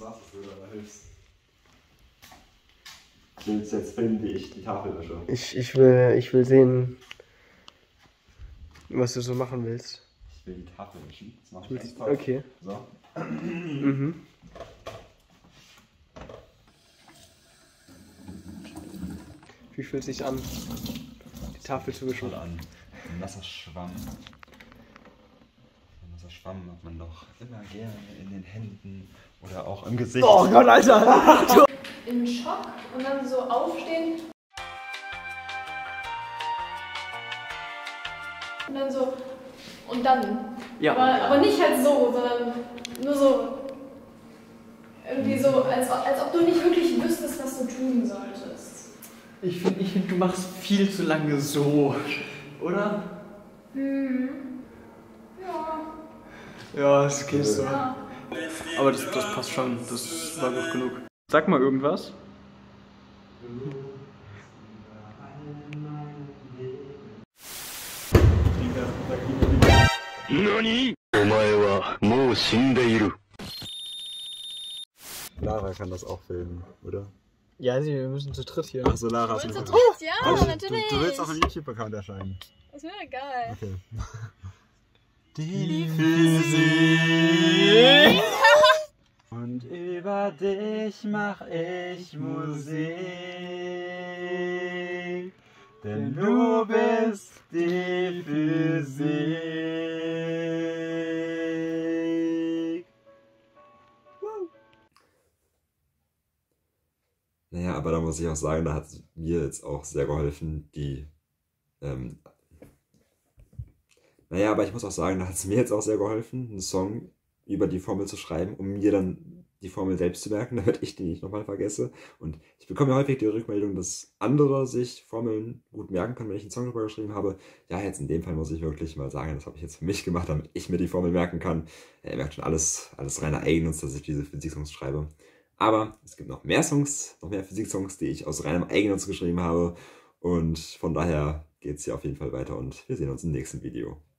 war's, dass du da hilfst. Willst du jetzt filmen, wie ich die Tafel wische? Ich will sehen, was du so machen willst. Ich will die Tafel wischen. Das mache ich ganz toll. Okay. So. Wie fühlt es sich an, die Tafel zu wischen? Toll an. Ein nasser Schwamm. Ein nasser Schwamm hat man doch immer gerne in den Händen oder auch im Gesicht. Oh Gott, Alter! Im Schock und dann so aufstehen. Und dann so. Und dann. Ja. Aber nicht halt so, sondern nur so. Irgendwie so, als ob du nicht wirklich wüsstest, was du tun solltest. Ich find, du machst viel zu lange so, oder? Ja. Ja, es geht so. Ja. Aber das passt schon, das war gut genug. Sag mal irgendwas. NANI?! Lara kann das auch filmen, oder? Ja, wir müssen zu dritt hier. Achso, Lara ist Willst du nicht dritt? Ja, natürlich. Du willst auf dem YouTube-Account erscheinen. Ist mir egal. Okay. Die Physik. Und über dich mach ich Musik. Denn du bist die Physik. Naja, aber da muss ich auch sagen, da hat mir jetzt auch sehr geholfen, naja, aber ich muss auch sagen, da hat es mir jetzt auch sehr geholfen, einen Song über die Formel zu schreiben, um mir dann die Formel selbst zu merken, damit ich die nicht nochmal vergesse. Und ich bekomme ja häufig die Rückmeldung, dass andere sich Formeln gut merken können, wenn ich einen Song darüber geschrieben habe. Ja, jetzt in dem Fall muss ich wirklich mal sagen, das habe ich jetzt für mich gemacht, damit ich mir die Formel merken kann. Ihr merkt schon, alles reiner Eigennutz, dass ich diese Physik-Songs schreibe. Aber es gibt noch mehr Songs, noch mehr Physik-Songs, die ich aus reinem Eigennutz geschrieben habe. Und von daher geht es hier auf jeden Fall weiter und wir sehen uns im nächsten Video.